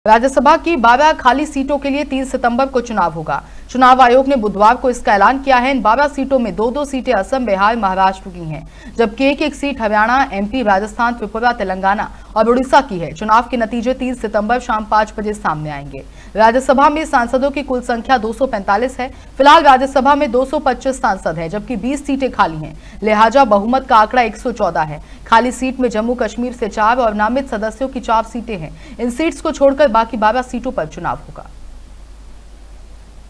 राज्यसभा की 12 खाली सीटों के लिए 3 सितंबर को चुनाव होगा। चुनाव आयोग ने बुधवार को इसका ऐलान किया है। इन 12 सीटों में 2-2 सीटें असम, बिहार, महाराष्ट्र की हैं, जबकि एक सीट हरियाणा, एमपी, राजस्थान, त्रिपुरा, तेलंगाना और उड़ीसा की है। चुनाव के नतीजे 3 सितंबर शाम 5 बजे सामने आएंगे। राज्यसभा में सांसदों की कुल संख्या 245 है। फिलहाल राज्यसभा में 225 सांसद हैं, जबकि 20 सीटें खाली हैं। लिहाजा बहुमत का आंकड़ा 114 है। खाली सीट में जम्मू कश्मीर से 4 और नामित सदस्यों की 4 सीटें हैं। इन सीट्स को छोड़कर बाकी 12 सीटों पर चुनाव होगा।